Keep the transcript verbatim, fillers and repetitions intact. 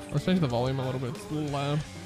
Let's change the volume a little bit. It's a little loud.